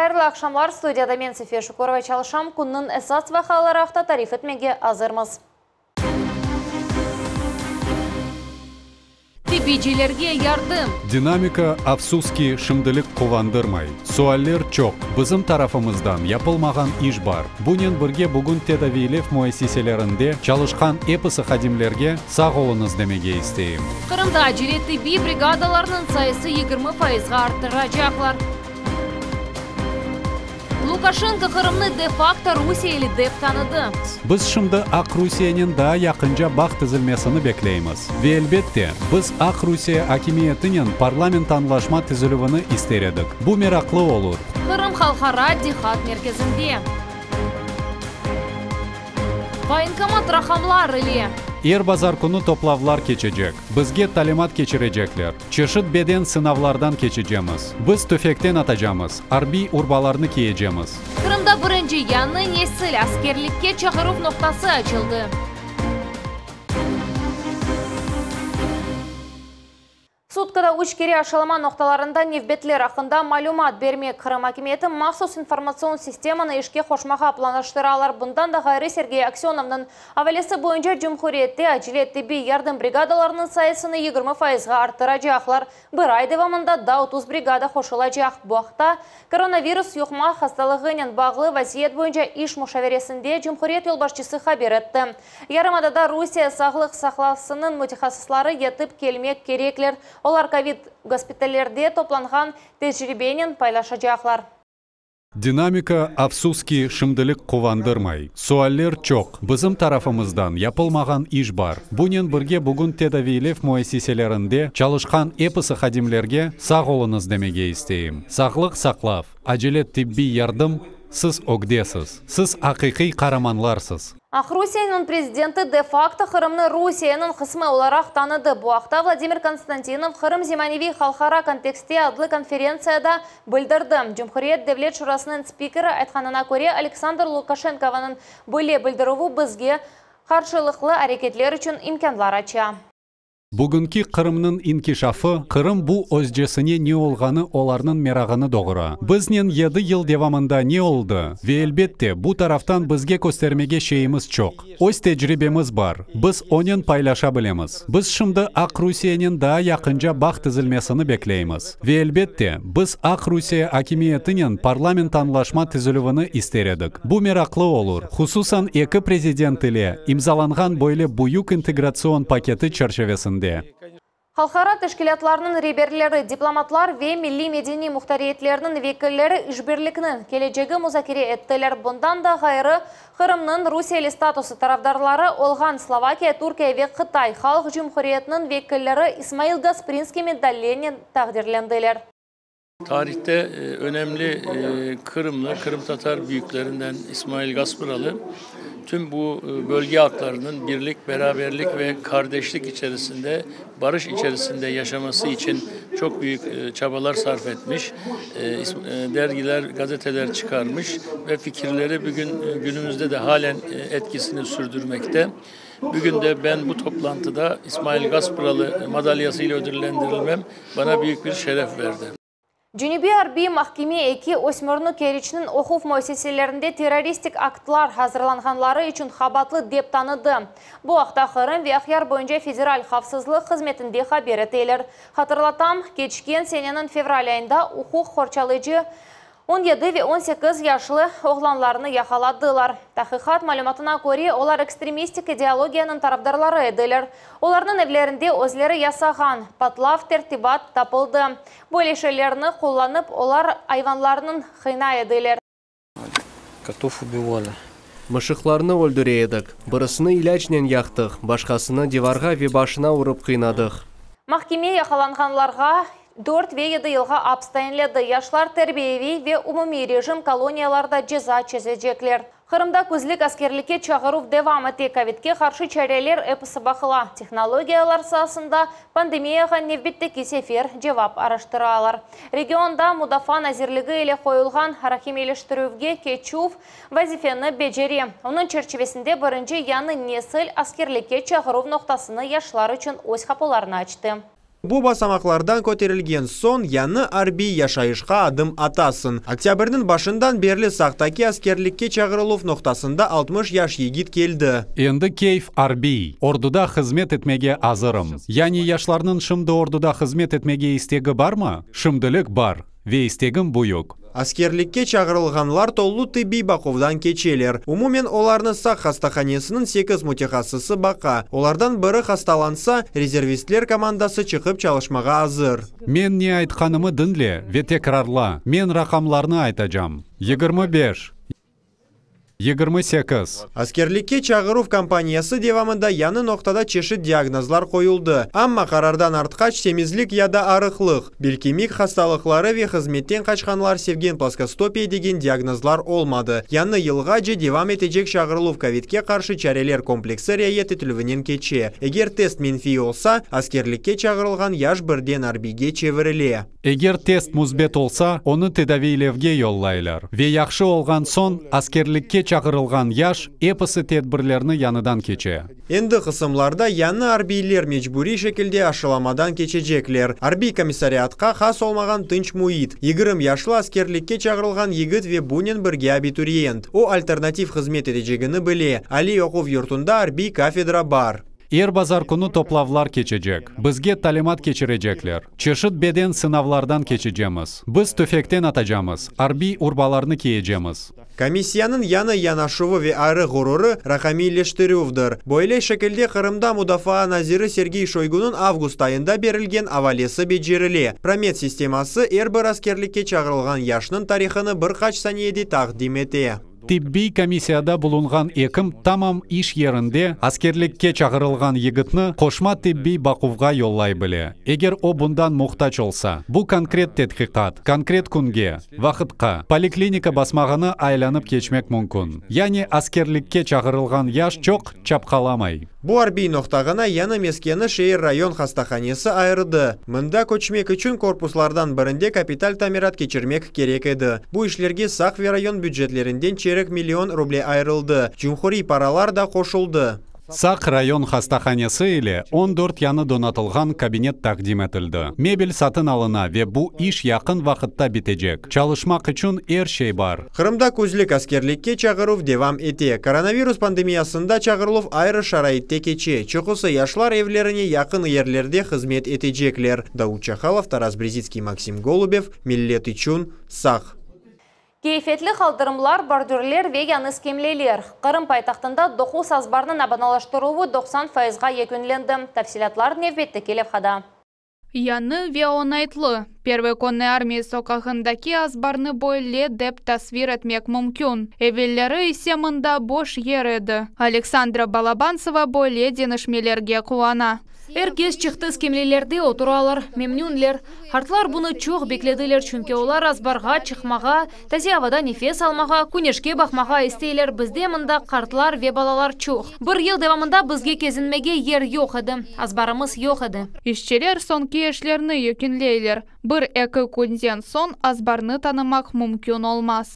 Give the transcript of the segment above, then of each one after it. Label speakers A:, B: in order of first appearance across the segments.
A: Хайырлы акшамлар, студияда мен София Шукурова чалышам, күннің эсас вахалары авто тариф етмеге азырмыз. Тибижилерге ярдым.
B: Динамика афсуски шымдылык кубандырмай. Суаллер чок. Бызым тарафымыздан япылмаган иш бар. Бунен бірге бүгін тедавилев муэссиселерінде чалышкан эпысы хадимлерге сак олуңуз демеге истейм.
A: Кырымда жилетти би бригадаларынын сайысы 20%-га арттырачаклар. Лукашенко Кырымны де-факто Русия или деп таныды.
B: Біз шымды Ак Русиянын да якынжа бак тизилмесini беклейміз. Ve elbette biz Ак Русия акимиятынын парламент анлашма тизилүүнү истередик. Бу мераклы olur.
A: Кырым халкара дихат мерkezinde. Военкомат рахамлар или
B: Базар күнү топлавлар keçecek. Бізге талимат keçirecekler. Çeşit beden sınavlardan keçeceğimiz. Biz tüfekten atacağımız. Arbi urbalarını kiyeceğimiz.
A: Kırımda birinci yanı nesil askerlikке çağıruf noktası açıldı. Суткада учкери ашалама ноқталарында невбетлер ақында малюмат бермек. Кырым акиметі махсус информацион системаны ишке қошмаға планаштыралар. Бұндан да Гайры Сергей Аксеновның авалесі бойынша Жүмхуриетте ажилетті би ярдым бригадаларының сайысыны 20%-ға арттырачақлар. Бір ай девамында да 30 бригада қошылачақ. Бұақта коронавирус юқма хасталығынен бағлы вазиет бойынша иш мушавересінде Жүмхуриет елбашчысы хабер етті. Ярымадада Русия сағлық сақласының мутихасыслары етіп келмек кереклер. Олар ковид госпитальлерде топланған тәжірибенен пайлашачаклар.
B: Динамика афсуски шымдылык кубандырмай. Суаллер чок. Бызым тарафымыздан япылмаган иш бар. Бунен бірге бүгін тедавилев муэссиселерінде чалышкан эпысы хадимлерге сак олуңуз демеге истейм. Саклык саклав, ажилет тибби ярдым, сіз огдесіз. Сіз акыйкый караманларсыз.
A: Ак Русияның президенті де-факто Кырымны Русияның қысмы оларақ таныды. Бұақта Владимир Константинов Кырым Зиманеви халқара контексте адлы конференцияда білдірді. Жүмхуриет Девлет Шурасының спикері айтқанына көре Александр Лукашенкованың бөле білдіруі бізге қаршылықлы әрекетлер үшін имканлар ача.
B: Бүгінгі Кырымның инкишафы, Кырым бу өзжесіне не олғаны оларның мерағыны доғыра. Бізнен 7 ел девамында не олды? Ve elbette bu taraftan bizge göstermege şeyimiz çok. Öz tecrübemiz бар. Biz onun paylaşa bilemiz. Biz şimdi Ак Rusiyanın daha yakınca bak tizilmesini bekleyimiz. Ve elbette biz Ак Rusiya hakimiyetinin parlament anlaşma tizilüvünü isteredik. Bu meraklı olur. Hususan iki prezident ile imzalanған böyle büyük integrasyon paketi çerçevesinde.
A: Халқара тәшкилатларының реберлері, дипломатлар ве милли медени мұхтариетлерінің векілері ішбірлікінің келечегі музакире еттілер. Бұндан да Гайры Кырымның Русиялы статусы тарафдарлары олған Словакия, Туркия ве Қытай халық Жүмхуриетінің векілері Исмаил Гаспринский медалленен тағдирленділер.
C: Tarihte önemli Kırımlı, Kırım Tatar büyüklerinden İsmail Gaspıralı tüm bu bölge halklarının birlik, beraberlik ve kardeşlik içerisinde, barış içerisinde yaşaması için çok büyük çabalar sarf etmiş. Dergiler, gazeteler çıkarmış ve fikirleri günümüzde de halen etkisini sürdürmekte. Bugün de ben bu toplantıda İsmail Gaspıralı madalyasıyla ödüllendirilmem bana büyük bir şeref verdi.
A: Жүнебе Арби Махкеме эки өсмірні керечінің оқуф мөсеселерінде террористик актлар hazırlanғанлары үшін хабатлы деп таныды. Бұл ақта Кырым ве Ахяр бойынша федераль хавсызлық қызметінде хабер етейлер. Хатырлатам, кечкен сененің февраль айында оқуқ хорчалыcı 17 ve 18 yaşlı oğlanlarını yakaladыlar. Tahqiqat malumatına göre olar ekstremistik ideologiyanın tarafdarları ediler. Onların evlerinde özleri yasağan patlav tertibat tapıldı. Böyle şeylerini kullanıp olar hayvanlarının hıyna ediler.
D: Котов убивали.
E: Мышықларны öldüreydik. Бірісіні ilacnen яқтық, başkasını divarga ve başına vurup kıynadık.
A: Mahkeme yakalanğanlarga 4 ve 7 yılға apstayınlеді. Yaşlar terbiyevi ve umumi rejim koloniyalarda ceza çözecekler. Kırımda көзлік askerlikке çağıruf devam etti. Covid'ke karşı çareler episi bakıla. Teknologiyalar sahasında pandemiyaga nevbitteki sefer cevap araştıralar. Regionda Mudafa Nazirligi ile koyulgan harakimeleştiruvge keçuf vazifeni beceri. Onun çerçevesinde birinci yanı nesil askerlikке çağıruf noktasını yaşlar için öz kapılarını açtı.
F: Бу басамаклардан көтерілген сон яны арби яшайышқа адым атасын. Октябрьнің башындан берлі сақтаки аскерлікке чағырылув ноқтасында 60 яш егит келді.
B: Енді кейф арби. Ордуда хызмет етмеге азырым. Яни яшларның шымды ордуда хызмет етмеге истегі бар ма? Шымдылық бар. Ве истегім буюк.
F: Аскерлікке чағырылғанлар толлу тибби бақовдан кечелер. Умумен оларны сақ хастаханесінің 8 мутехасысы бақа. Олардан бірі хасталанса, резервистлер командасы чықып чалышмаға азыр.
B: Мен не айтқанымы дінле, ве текрарла. Мен рақамларны айтажам. 25. 28.
F: Аскерлікке чағырув компаниясы девамында яны ноқтада чеші диагнозлар қойылды. Амма қарардан артқач семизлік яда арықлық. Белкемик хасталықлары ве қызметтен қачқанлар севген плоскостопия деген диагнозлар олмады. Яны йылға же девам етежек чағырылув ковидке қаршы чарелер комплексі рейеті түлівінен кече. Егер тест менфи олса, аскерлікке чағырылған яш бірден арбиге чевіріле.
B: Егер тест музбет олса, оны тедавейлевге йоллайлар. Ве яқшы олған сон, аскерлікке чағырылған яш эпысы тедбірлерні яныдан кече.
F: Енді қысымларда яны арбийлер мечбури шекілде ашыламадан кечежеклер. Арби комиссариатқа хас олмаған тынч муит. 20 яшлы аскерлікке чағырылған егіт ве бунен бірге абитуриент. О альтернатив қызмет етежегіні біле. Али оқув юртында арби кафедра бар.
B: Эр базар күні топлавлар кечежек. Бізге талимат кечірежеклер. Чешіт беден сынавлардан кечежеміз. Біз төфектен атажамыз. Арби урбаларны киежеміз.
F: Комиссияның яны янашуы ве ары ғұрыры рақамилештірювдыр. Бойлей шекілде Қырымда Мудафа Назиры Сергей Шойгунun август айында берілген авалесі беджеріле. Промет системасы әрбір аскерлікке чағырылған яшның тарихыны бір қач саниеде тақдим ете.
B: Тибби комиссияда булунған екім тамам иш ерінде аскерлікке чағырылған егітні қошма тибби бақувға йоллай біле. Егер о бұндан мұқтач олса, бұл конкрет тетқиқат, конкрет күнге, вақытқа, поликлиника басмағыны айланып кечмек мүмкін. Яни аскерлікке чағырылған яш чоқ чапқаламай.
F: Бу арби ноқтағына яны мескені шейір район хастаханесі айырды. Мында көчмек үшін корпуслардан бірінде капитал тамират кечірмек керек еді. Бу ішлерге сақ ве район бюджетлерінден черек миллион рублей айырылды. Жумхури паралар да қошылды.
B: Сақ район хастаханесі ile 14 яны донатылған кабинет тақдим етілді. Мебель сатын алына ве бу иш яқын вақытта бітежек. Çalışmak үшін ер шей бар.
F: Қырымда көзлік аскерлікке чағырув девам ете. Коронавирус пандемиясында чағырылув айры шарайтте кече. Чықысы яшлар евлеріне яқын ерлерде қызмет етежеклер. Дауд Чахалов, Тарас Брезицкий, Максим Голубев, Миллет Ичун, Сақ.
A: Кейфетлі қалдырымлар, бордюрлер ве яңыз кемлейлер. Қырым пайтақтында доқу сазбарының абаналаштыруы 90%-ға екінленді. Тәфсилатлар невбетті келіп қада.
G: Яны ве онайтлы. Первый конный армии сокағындаки азбарны бойле деп тасвир etmek мүмкін. Эвеллері исе мында бош ер еді. Александра Балабанцева бойле денішмелерге қуана.
H: Эркес чықты скемлелерде отыралар, мемнюнлер. Хартлар бұны чоқ бекледілер, чүнке олар азбарға, чықмаға, тәзе авада нефес алмаға, күнешке бақмаға істейлер. Бізде мында қартлар ве балалар чоқ. Бір ел девамында бізге кезінмеге ер жоқ еді, азбарымыз жоқ еді.
G: Ишчелер сон кешлерні екінлейлер. Бір әкі күнден сон азбарны танымақ мүмкін олмас.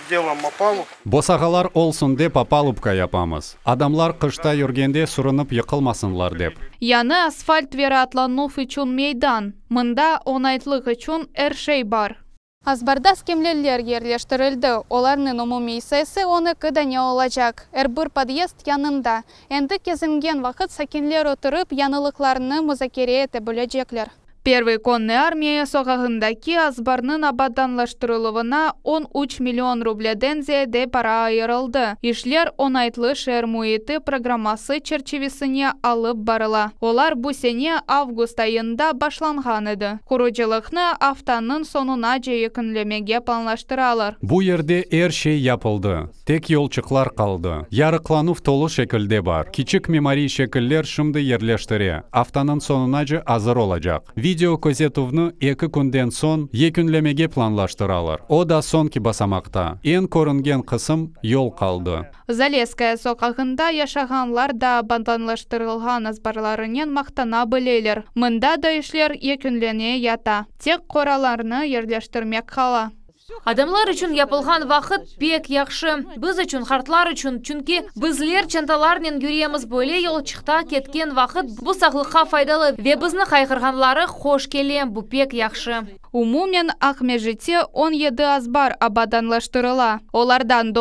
B: Босағалар олсын деп апалупка япамыз. Адамлар қышта үргенде сұрынып йықылмасынлар деп.
G: Яны асфальт вері атланув üçün мейдан. Мында онайтлық üçün әршей бар. Азбарда скемлелер ерлештірілді. Оларның умуми сесі оны кыдане олачак. Әрбір подъезд янында. Әнді кезінген вақыт сакенлер отырып янылықларны музакере еті бөлежеклер. Первый конный армия соғағындаки азбарның абаданлаштырылывына 13 миллион рубледен зейде пара айырылды. Ишлер онайтлы шер муеті программасы черчевесіне алып барыла. Олар бұ сене август айында башланған еді. Құруджылықны автанын сонуна жейкінлемеге планлаштыралар.
B: Бұ ерде әр шей япылды. Тек yolчықлар қалды. Ярықланув толы шекілде бар. Кичік мемори шекіллер шымды ерлештіре. Автанын сонуна жы азыр олажақ. Видео көзетувны 2 күнден сон екінлемеге планлаштыралар. О да сонки басамақта. Ен көрінген қысым yol қалды.
G: Залеская соқағында яшағанлар да банданлаштырылған азбарларынен мақтана білейлер. Мында да ішлер екінлене ята. Тек қораларны ерлештірмек қала.
H: Адамлар үшін япылған вақыт пек яқшы. Біз үшін хартлар үшін, чүнки бізлер чанталарнен юриеміз бөле елчықта кеткен вақыт бұл сақлыққа файдалы ве бізні қайқырғанлары хош келе бұл пек яқшы.
G: Умумен Ақмежітте 17 азбар абаданлаштырыла. Олардан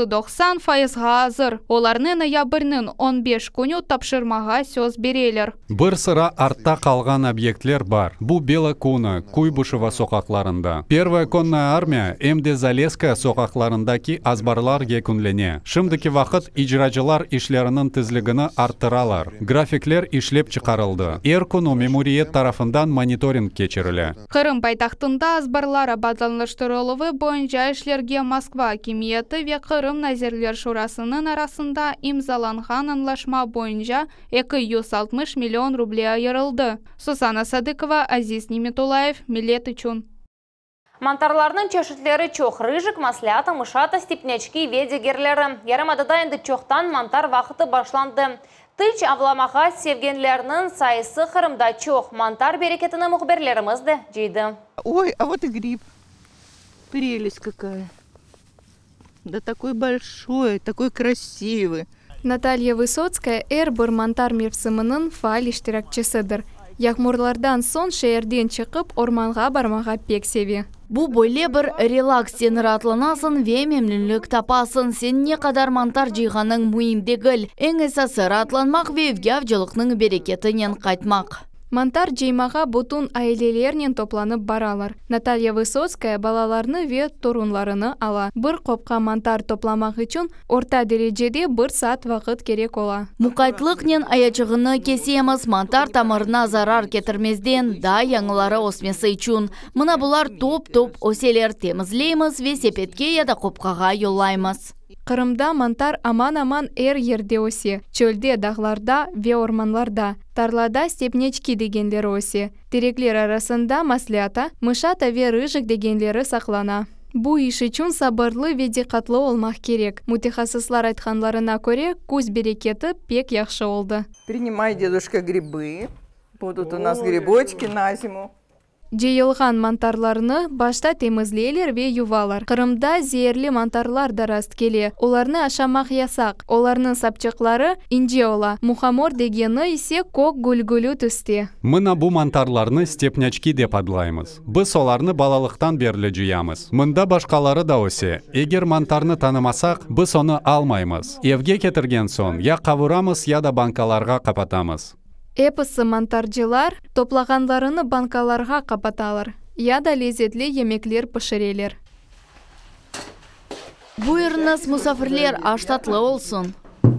G: 990% азыр. Оларны ноябрьнын 15 күні тапшырмаға сөз берелер.
B: Бір sıra артта қалған объектлер бар. Бұл Белокуна, Куйбышева соқақларында. Первая конная армия Эмде Залеска соқақларындаки азбарлар gekünлене. Шымдыки вақыт ижрачылар ишлерінің тізлігіні арттыралар. Графиклер ишлеп чықарылды. Эркуну мемориет тарафындан мониторинг кечірілі.
G: Қырым байтақтында азбарлар абаданлаштырылығы бойынша ішлерге Москва хакимияты ве Қырым Назирлер шурасының арасында имзаланған анлашма бойынша 260 миллион рублей айырылды. Сусана Садыкова, Азиз Неметулаев, Милет Ичун.
A: Мантарларның чешетлері чоқ рыжық, маслята, мышата, степнячки, ведегерлері. Ярымадыда енді чоқтан мантар вақыты башланды. Тыч авламаға севгенлерінің сайысы Қырымда чоқ. Мантар берекетінің мұхберлерімізді жейді.
I: Ой, а вот и гриб. Прелесть какая. Да такой большой, такой красивый.
G: Наталья Высоцкая бір мантар мевсімінің фаал іштиракчысыдыр. Яғмурлардан сон шеерден чықып, орманға бармаға пек севе.
J: Бу бойле бір релакс сен ратланасын ве мемлілік тапасын. Сен не қадар мантар жиғаның мұйымдегіл. Ең esасы ратланмақ ве евгявжылықның берекетінен қайтмақ.
G: Мантар жеймаға бұтын айлелерінен топланып баралар. Наталья Высоцкая балаларны ве торунларыны ала. Бір қопқа мантар топламақ үшін орта дәрежеде 1 саат вақыт керек ола.
J: Мұқайтлықнен аячығыны кесеміз мантар тамырына зарар кетірмезден да яңылары осмесі үшін. Мұна бұлар топ-топ оселер темізлейміз ве сепетке яда қопқаға йолаймыз.
G: Қырымда мантар аман-аман ерде осе. Чөлде дағларда ве орманларда. Тарлада степнечки дегендері осе. Тереклер арасында маслята, мышата ве рыжық дегендері сақлана. Бу иш үшін сабырлы ве диқатлы олмақ керек. Мутехасыслар айтқанларына көре көз берекеті пек яқшы олды.
I: Принимай, дедушка, грибы. Будут у нас грибочки на зиму.
G: Жейылған мантарларны башта темізлейлер ве ювалар. Қырымда зерлі мантарлар дараст келе. Оларны ашамақ ясақ. Оларның сапчықлары инже ола. Мухамор дегені исе көк гүлгүлі түсте.
B: Мына бу мантарларны степнячки деп адлаймыз. Біз оларны балалықтан берлі жиямыз. Мында башқалары да осе. Егер мантарны танымасақ, біз оны алмаймыз. Евге кетірген сон, я қавырамыз, я да банкаларға қапатамыз.
G: Эпысы мантаржылар топлағанларыны банкаларға қапаталар. Яда лезетлі емеклер пішірелер.
J: Бұйырныз мұсафірлер аштатлы олсын.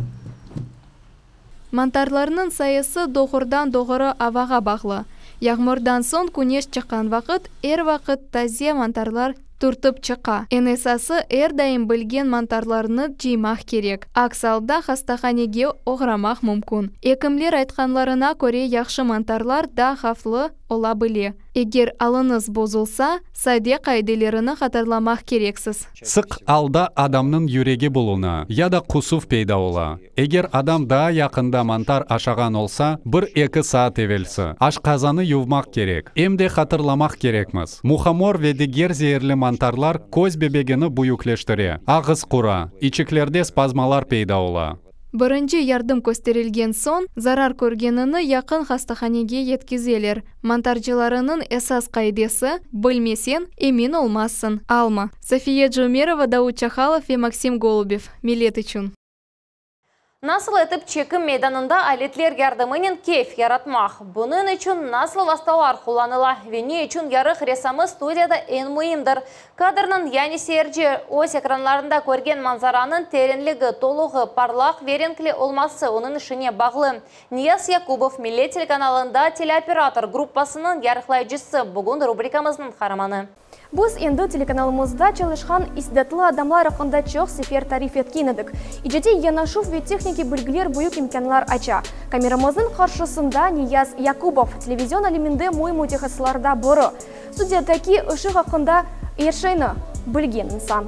G: Мантарларының сайысы доғырдан доғыры аваға бағлы. Яғмырдан сон күнеш чыққан вақыт, вақыт тазе мантарлар туртып чықа. Энесасы дайым білген мантарларны жимақ керек. Аксалда хастаханеге оғрамақ мүмкін. Екімлер айтқанларына көре яқшы мантарлар да хафлы ола біле. Егер алыныз бозылса, саде қайделеріні қатарламақ керексіз.
B: Сық алда адамның юреге болуна, яда құсув пейда ола. Егер адам да яқында мантар ашаған олса, 1-2 саат евелсі. Ашқазаны ювмақ керек. Емде қатырламақ керекміз. Мухамор ведегер зейірлі мантарлар көз бебегіні бұюклештіре. Ағыз құра, ичіклерде спазмалар пейда ола.
G: Бірінші ярдым көстерілген сон, зарар көргеніні яқын хастаханеге еткізелер. Мантаржыларының esas қайдесі білмесен, емин олмасын. Алма. София Джумерова, Дауд Чахалов и Максим Голубев. Милет Ичун.
A: Насыл етіп чекім мейданында әлетлер ярдымынен кейф яратмақ. Бұның үшін насыл васталар құланыла. Вене үшін ярық ресамы студияда ең мұйымдыр. Кадрның яни серже ось экранларында көрген манзараның теренлігі, толығы, парлақ, веренклі олмасы оның ішіне бағлы. Нияз Якубов Милет телеканалында телеоператор группасының ярықлайжысы бүгін рубрикамыздың қараманы.
K: Біз енді телеканалымызда çalışkan istidatlı adamlar hakkında çok sefer tarif etkendik. İcadi yanaşıf ve tekniki bilgiler büyük imkanlar açar. Kameramızın karşısında Niyaz Yakubov televizyon aleminde mütehasıslarda biri. Stüdyodaki ışık hakkında erşeyini bilgen insan.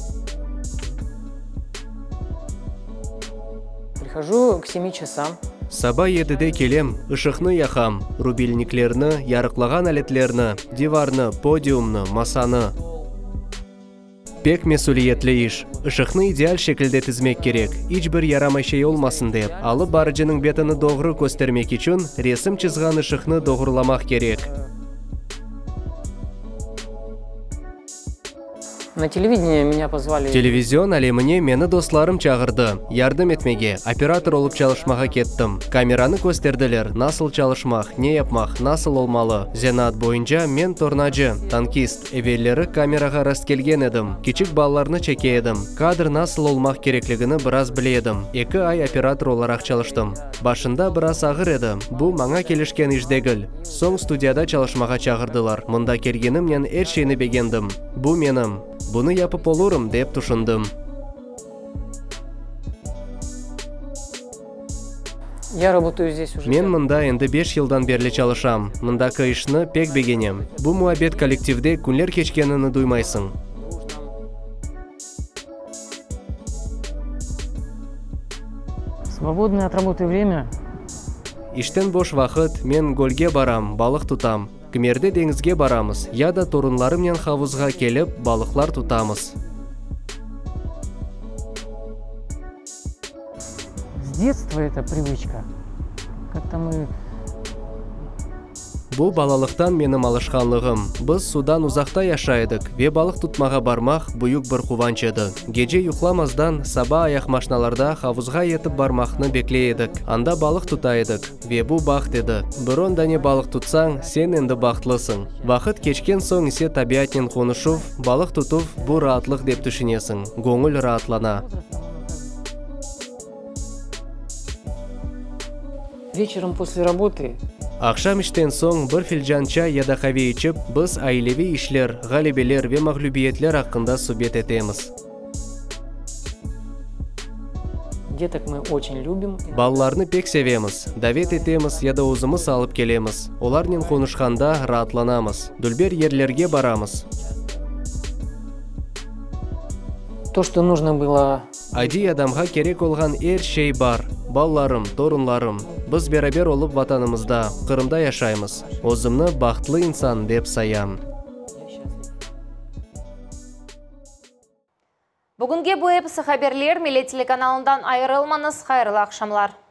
L: Прихожу к 7 часам,
E: Саба едіде келем, ышықны яхам, рубильниклерні, ярықлаған әлетлерні, диварны, подиумны, масаны. Пек месулиетлі иш. Ышықны идеал шекілде тізмек керек. Ичбір ярамай шей олмасын деп. Алып барыжының бетіні доғыры көстермек үшін ресім чызған ышықны доғырламақ керек.
D: На телевидении меня позвали.
E: Телевизион әлеміне мені достарым чағырды. Ярдым етмеге, оператор олып çalışмаға кеттім. Камераны көстерділер, насыл çalışмақ, не yapмақ, насыл олмалы. Зенат бойынша мен торнажы, танкист. Эвелері камераға расткелген едім. Кичік балларны чеке едім. Кадр насыл олмақ кереклігіні біраз біледім. 2 ай оператор оларақ çalışтым. Башында біраз ағыр еді. Бұл маңа келішкен ішдегіл. Соң студияда çalışмаға чағырдылар. Мұнда келгенімнен әршені бегендім. Бұл менім. Бұны япып олурым деп тұшындым.
D: Я работаю здесь уже.
E: Мен мұнда енді 5 жылдан берлі çalışам. Мұнда кайышны пек бегенем. Бұл муабет коллективде күнлер кечкенini дуймайсың.
D: Свободное от работы время.
E: Иштен бош вақыт мен гөлге барам, балық тұтам. Кімерде деңізге барамыз, яда торынларымнен хавузға келіп, балықлар тұтамыз.
D: С детства это привычка. Как-то мы...
E: Бұл балалықтан менің алышқанлығым. Біз судан ұзақта яшайдық, ве балық тұтмаға бармақ бұйық бір қуванчеді. Геже юқламаздан саба аяқ машиналарда хавузға етіп бармақны беклейдік. Анда балық тұтайдық, ве бұл бақт еді. Бір онда не балық тұтсаң, сен енді бақтлысың. Вақыт кечкен соң исе табиатнен қонышув, балық тұтув бұл раатлық деп түшінесің. Гоңыл раатлана.
D: Вечером после работы
E: Ақшам іштен соң бір филжан чай яда қаве ішіп, біз айлеви ішлер, ғалебелер ве мағлюбиетлер ақында субет етеміз.
D: Деток мы очень любим.
E: Балларны пек севеміз, давет етеміз яда өзіміз алып келеміз. Оларнен қонышқанда раатланамыз. Дүлбер ерлерге барамыз.
D: То, что нужно было...
E: Ади адамға керек олған ер шей бар. Балларым, торынларым, біз берабер олып ватанымызда, Қырымда яшаймыз. Өзімні бақытлы инсан деп саям.
A: Бүгінге бұл эпісі хаберлер Меле телеканалынан айырылмаңыз, қайырлы ақшамлар.